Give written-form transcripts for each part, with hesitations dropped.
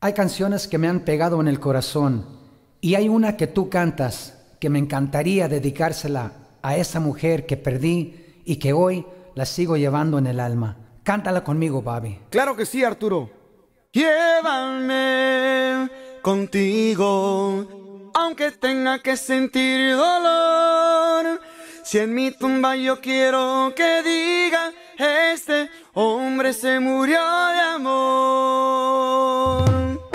Hay canciones que me han pegado en el corazón y hay una que tú cantas que me encantaría dedicársela a esa mujer que perdí y que hoy la sigo llevando en el alma. Cántala conmigo, Bobby. Claro que sí, Arturo. Llévame contigo, aunque tenga que sentir dolor. Si en mi tumba yo quiero que diga, este hombre se murió de amor.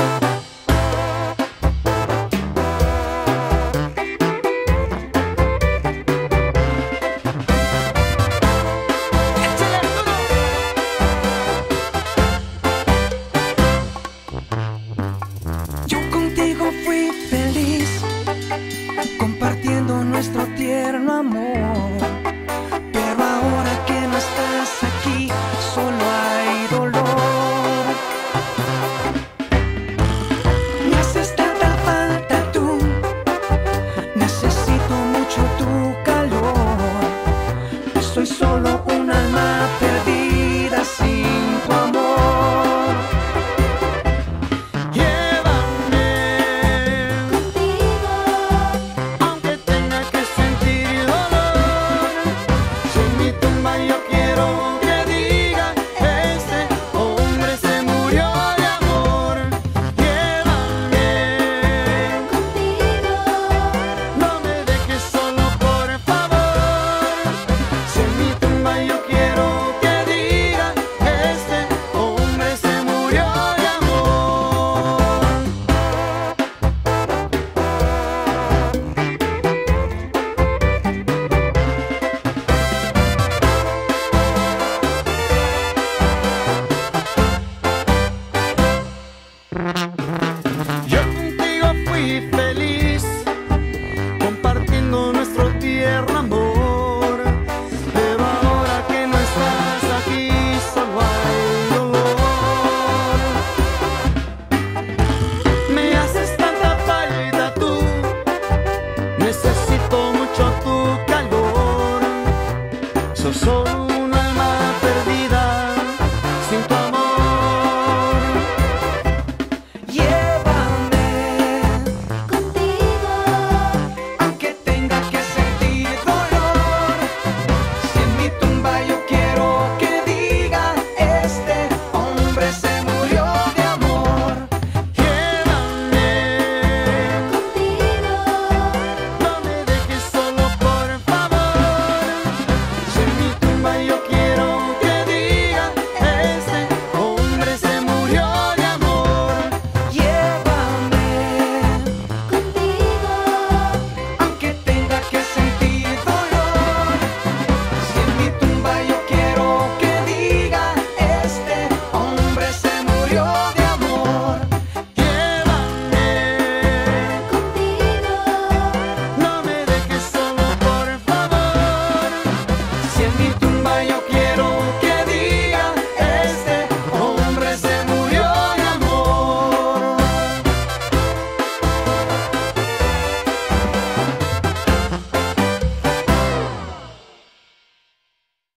Yo contigo fui feliz, compartiendo nuestro tierno amor. Pero ahora que no estás aquí, solo hay dolor. Me haces tanta falta tú, necesito mucho tu calor. Soy solo un alma perdida sin tu amor. Thank you.